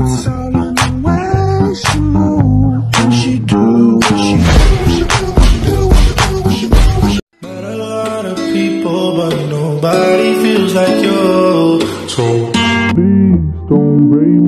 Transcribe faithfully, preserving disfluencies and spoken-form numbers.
It's all in the way she move, and she do what she do, what she do, what she do, what she do, what she do. Met a lot of people, but nobody feels like you. So please don't break